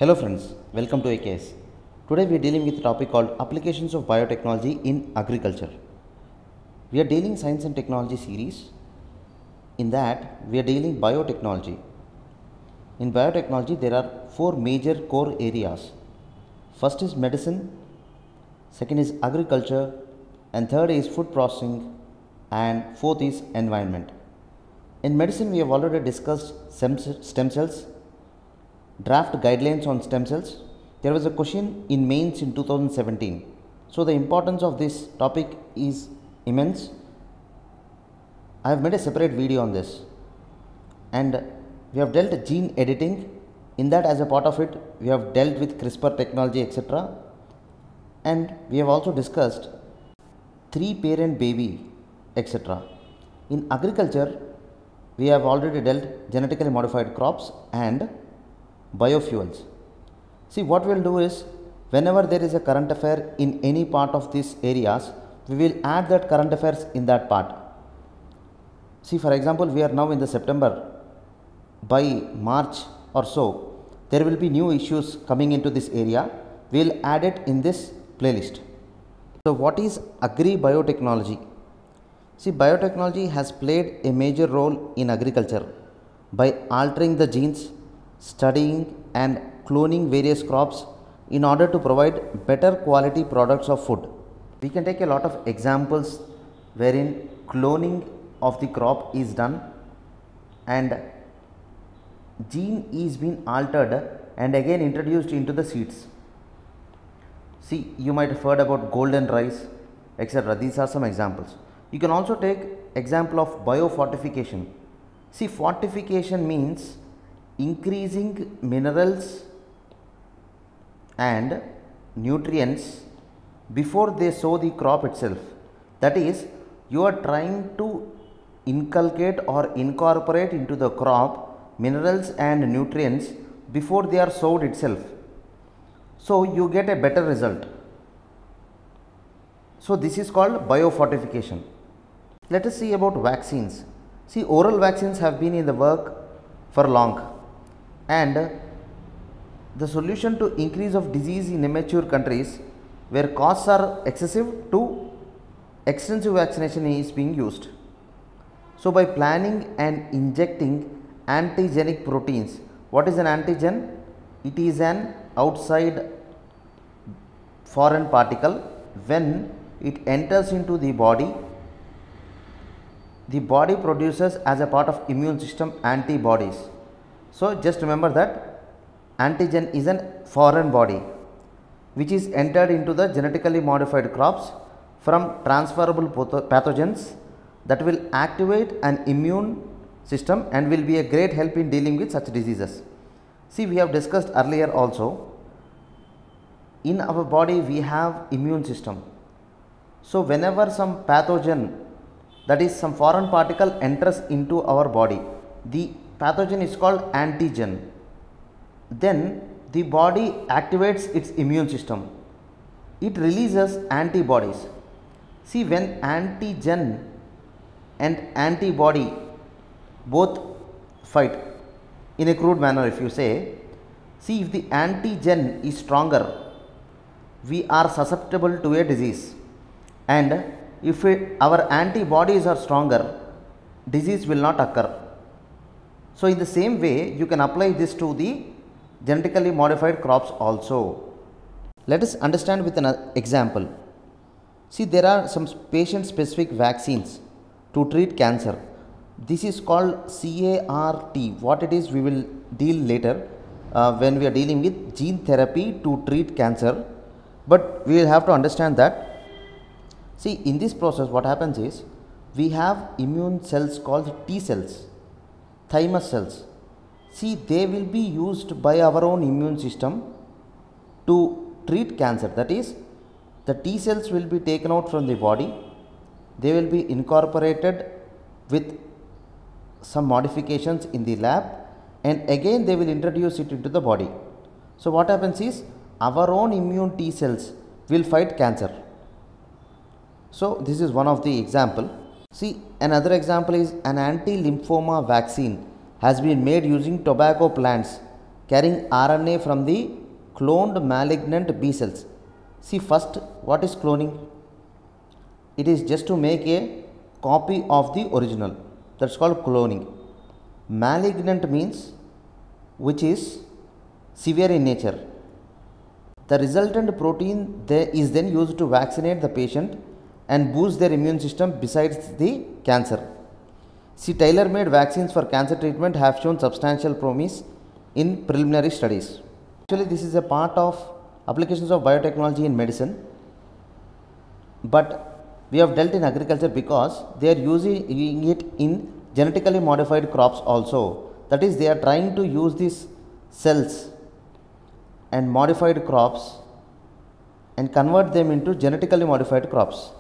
Hello friends, welcome to AKS. Today we are dealing with a topic called Applications of Biotechnology in Agriculture. We are dealing Science and Technology series. In that we are dealing biotechnology. In biotechnology there are four major core areas. First is medicine, second is agriculture, and third is food processing, and fourth is environment. In medicine we have already discussed stem cells, draft guidelines on stem cells. There was a question in mains in 2017. So the importance of this topic is immense. I have made a separate video on this, and we have dealt gene editing. In that, as a part of it, we have dealt with CRISPR technology, etc. And we have also discussed 3-parent baby, etc. In agriculture, we have already dealt genetically modified crops and biofuels. See, what we will do is, whenever there is a current affair in any part of these areas, we will add that current affairs in that part. See, for example, we are now in the September. By March or so, there will be new issues coming into this area. We will add it in this playlist. So what is agri-biotechnology? See, biotechnology has played a major role in agriculture by altering the genes, studying and cloning various crops in order to provide better quality products of food. We can take a lot of examples wherein cloning of the crop is done and gene is being altered and again introduced into the seeds. See, you might have heard about golden rice, etc. These are some examples. You can also take example of biofortification. See, fortification means increasing minerals and nutrients before they sow the crop itself. That is, you are trying to inculcate or incorporate into the crop minerals and nutrients before they are sowed itself. So you get a better result. So this is called biofortification. Let us see about vaccines. See, oral vaccines have been in the work for long, and the solution to increase of disease in immature countries where costs are excessive to extensive vaccination is being used. So by planning and injecting antigenic proteins. What is an antigen? It is an outside foreign particle. When it enters into the body produces as a part of immune system antibodies. So just remember that antigen is a foreign body which is entered into the genetically modified crops from transferable pathogens that will activate an immune system and will be a great help in dealing with such diseases. See, we have discussed earlier also, in our body we have immune system. So whenever some pathogen, that is some foreign particle, enters into our body, the pathogen is called antigen. Then the body activates its immune system. It releases antibodies. See, when antigen and antibody both fight, in a crude manner if you say, see, if the antigen is stronger, we are susceptible to a disease, and if our antibodies are stronger, disease will not occur. So in the same way, you can apply this to the genetically modified crops also. Let us understand with an example. See, there are some patient specific vaccines to treat cancer. This is called CAR T. What it is, we will deal later when we are dealing with gene therapy to treat cancer. But we will have to understand that, see, in this process what happens is, we have immune cells called T cells, thymus cells. See, they will be used by our own immune system to treat cancer. That is, the T cells will be taken out from the body, they will be incorporated with some modifications in the lab, and again they will introduce it into the body. So what happens is, our own immune T cells will fight cancer. So this is one of the example. See, another example is an anti-lymphoma vaccine has been made using tobacco plants carrying RNA from the cloned malignant B cells. See, first, what is cloning? It is just to make a copy of the original. That's called cloning. Malignant means which is severe in nature. The resultant protein is then used to vaccinate the patient and boost their immune system besides the cancer. See, tailor-made vaccines for cancer treatment have shown substantial promise in preliminary studies. Actually, this is a part of applications of biotechnology in medicine, but we have dealt in agriculture because they are using it in genetically modified crops also. That is, they are trying to use these cells and modified crops and convert them into genetically modified crops.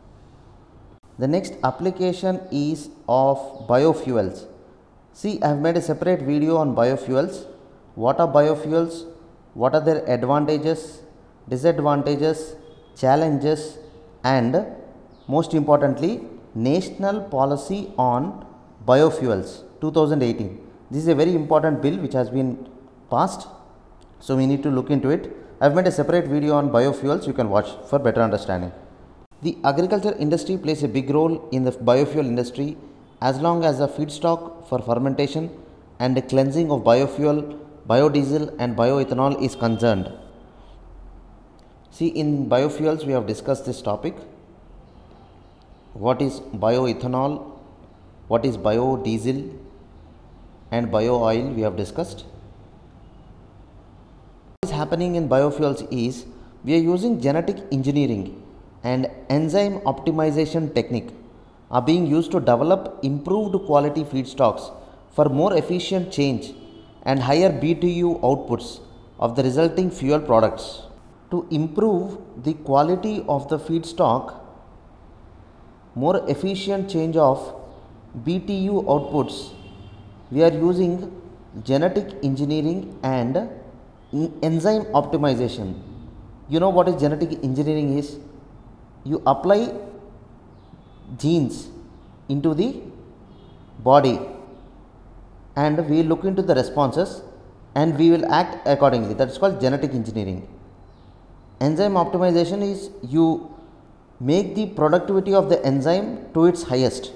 The next application is of biofuels. See, I have made a separate video on biofuels. What are biofuels? What are their advantages, disadvantages, challenges, and most importantly, National Policy on Biofuels 2018. This is a very important bill which has been passed, so we need to look into it. I have made a separate video on biofuels, you can watch for better understanding. The agriculture industry plays a big role in the biofuel industry as long as the feedstock for fermentation and the cleansing of biofuel, biodiesel and bioethanol is concerned. See, in biofuels we have discussed this topic. What is bioethanol, what is biodiesel and bio-oil we have discussed. What is happening in biofuels is we are using genetic engineering and enzyme optimization technique are being used to develop improved quality feedstocks for more efficient change and higher BTU outputs of the resulting fuel products. To improve the quality of the feedstock, more efficient change of BTU outputs, we are using genetic engineering and enzyme optimization. You know what is genetic engineering is? You apply genes into the body and we look into the responses and we will act accordingly. That is called genetic engineering. Enzyme optimization is you make the productivity of the enzyme to its highest.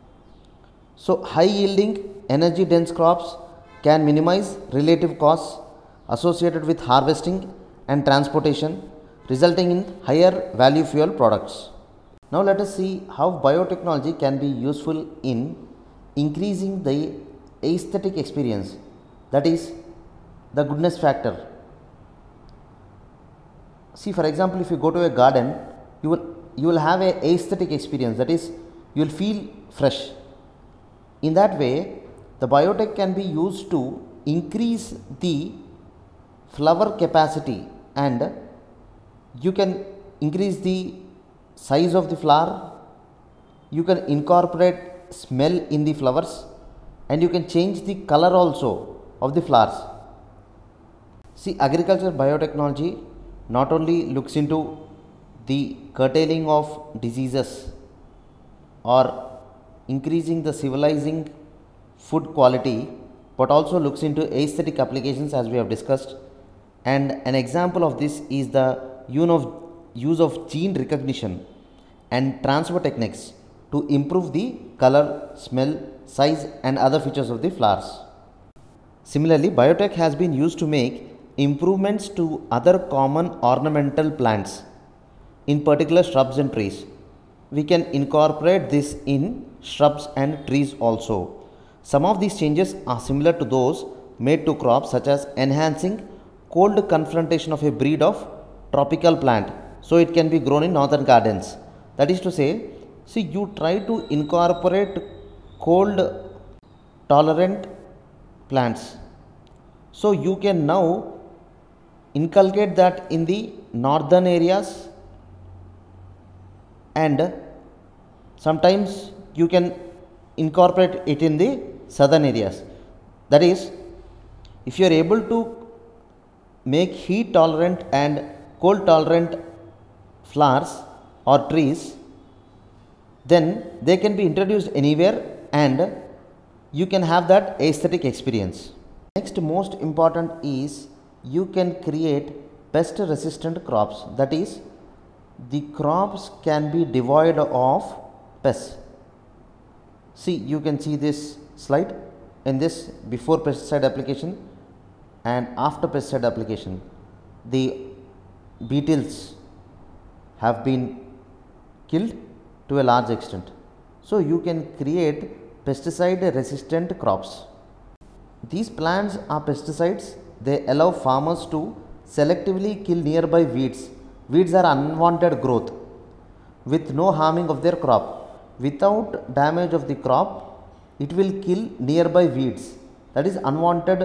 So, high yielding energy dense crops can minimize relative costs associated with harvesting and transportation, resulting in higher value fuel products. Now, let us see how biotechnology can be useful in increasing the aesthetic experience, that is the goodness factor. See, for example, if you go to a garden, you will have a aesthetic experience, that is you will feel fresh. In that way, the biotech can be used to increase the flower capacity and you can increase the size of the flower, you can incorporate smell in the flowers and you can change the color also of the flowers. See, agriculture biotechnology not only looks into the curtailing of diseases or increasing the civilizing food quality, but also looks into aesthetic applications as we have discussed. And an example of this is the use of gene recognition and transfer techniques to improve the color, smell, size and other features of the flowers. Similarly, biotech has been used to make improvements to other common ornamental plants, in particular shrubs and trees. We can incorporate this in shrubs and trees also. Some of these changes are similar to those made to crops, such as enhancing cold confrontation of a breed of tropical plant, so it can be grown in northern gardens. That is to say, see, you try to incorporate cold tolerant plants, so you can now inculcate that in the northern areas, and sometimes you can incorporate it in the southern areas. That is, if you are able to make heat tolerant and cold tolerant flowers or trees, then they can be introduced anywhere and you can have that aesthetic experience. Next most important is you can create pest resistant crops. That is, the crops can be devoid of pests. See, you can see this slide. In this, before pesticide application and after pesticide application, the beetles have been killed to a large extent. So you can create pesticide resistant crops. These plants are pesticides. They allow farmers to selectively kill nearby weeds. Weeds are unwanted growth with no harming of their crop. Without damage of the crop, it will kill nearby weeds, that is unwanted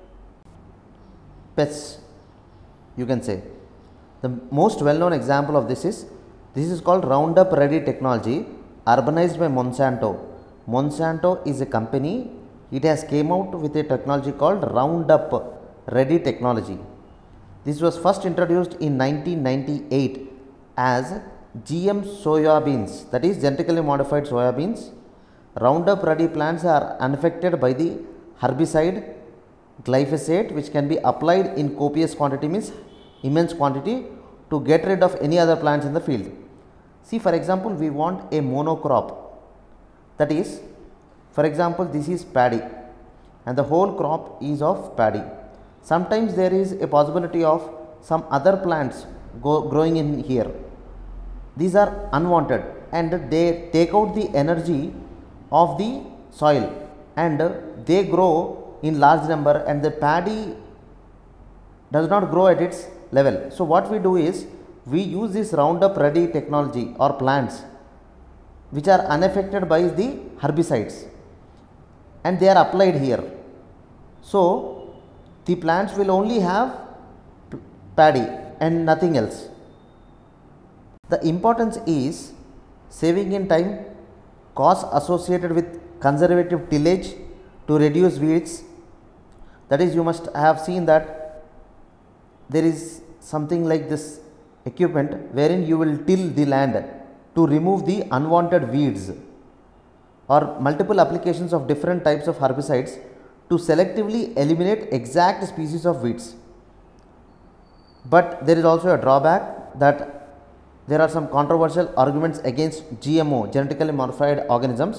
pests, you can say. The most well known example of this is called Roundup Ready technology, urbanized by Monsanto. Monsanto is a company. It has came out with a technology called Roundup Ready technology. This was first introduced in 1998 as GM soybeans, that is genetically modified soybeans. Roundup Ready plants are unaffected by the herbicide glyphosate, which can be applied in copious quantity, means immense quantity, to get rid of any other plants in the field. See, for example, we want a monocrop, that is, for example, this is paddy and the whole crop is of paddy. Sometimes there is a possibility of some other plants growing in here. These are unwanted and they take out the energy of the soil and they grow in large number and the paddy does not grow at its level. So what we do is we use this Roundup Ready technology or plants which are unaffected by the herbicides and they are applied here. So the plants will only have paddy and nothing else. The importance is saving in time, costs associated with conservative tillage to reduce weeds. That is, you must have seen that there is something like this equipment wherein you will till the land to remove the unwanted weeds, or multiple applications of different types of herbicides to selectively eliminate exact species of weeds. But there is also a drawback that there are some controversial arguments against GMO, genetically modified organisms.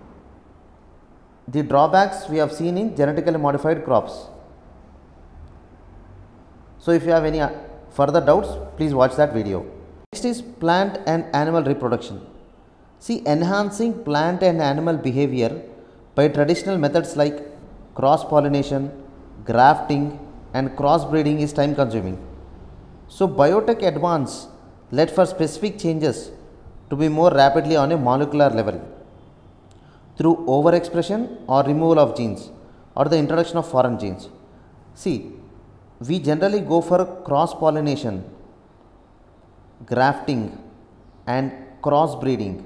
The drawbacks we have seen in genetically modified crops. So if you have any further doubts, please watch that video. Next is plant and animal reproduction. See, enhancing plant and animal behavior by traditional methods like cross pollination, grafting and crossbreeding is time consuming. So biotech advance led for specific changes to be more rapidly on a molecular level through overexpression or removal of genes or the introduction of foreign genes. See, we generally go for cross pollination, grafting and crossbreeding.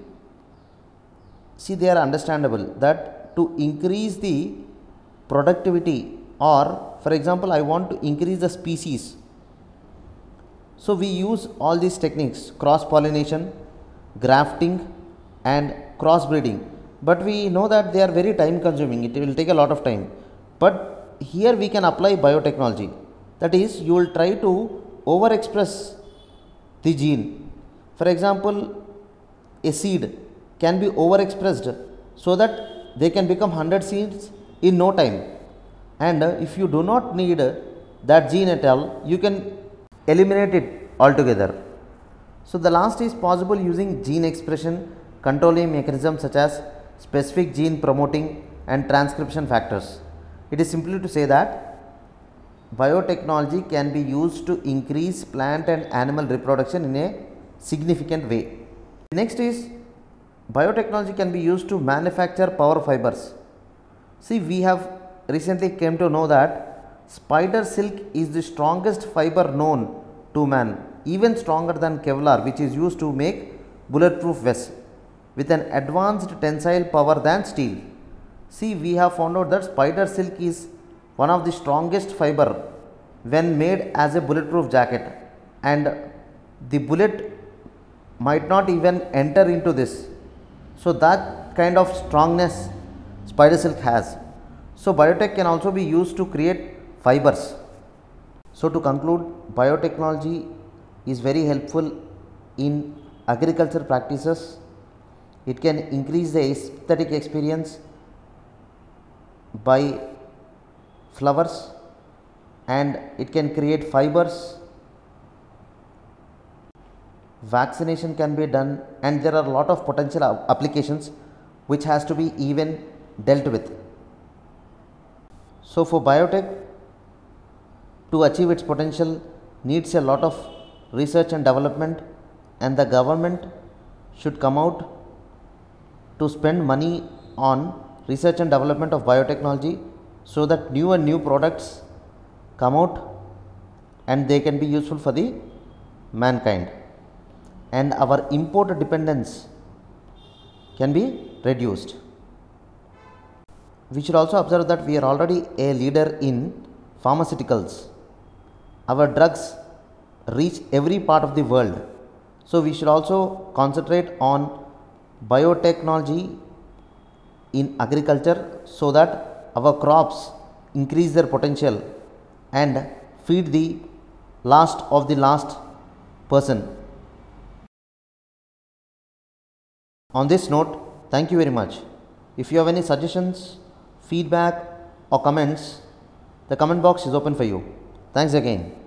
See, they are understandable that to increase the productivity, or for example, I want to increase the species. So we use all these techniques, cross pollination, grafting and crossbreeding, but we know that they are very time consuming, it will take a lot of time. But here we can apply biotechnology, that is, you will try to overexpress the gene. For example, a seed can be overexpressed so that they can become 100 seeds in no time, and if you do not need that gene at all, you can eliminate it altogether. So the last is possible using gene expression controlling mechanisms such as specific gene promoting and transcription factors. It is simply to say that biotechnology can be used to increase plant and animal reproduction in a significant way. Next is biotechnology can be used to manufacture power fibers. See, we have recently came to know that spider silk is the strongest fiber known to man, even stronger than Kevlar, which is used to make bulletproof vests with an advanced tensile power than steel. See, we have found out that spider silk is one of the strongest fiber when made as a bulletproof jacket, and the bullet might not even enter into this. So that kind of strongness spider silk has. So biotech can also be used to create fibers. So to conclude, biotechnology is very helpful in agriculture practices. It can increase the aesthetic experience by flowers, and it can create fibers. Vaccination can be done, and there are a lot of potential applications which has to be even dealt with. So for biotech to achieve its potential needs a lot of research and development, and the government should come out to spend money on research and development of biotechnology, so that new and new products come out and they can be useful for the mankind, and our import dependence can be reduced. We should also observe that we are already a leader in pharmaceuticals. Our drugs reach every part of the world, so we should also concentrate on biotechnology in agriculture, so that our crops increase their potential and feed the last of the last person. On this note, thank you very much. If you have any suggestions, feedback or comments, the comment box is open for you. Thanks again.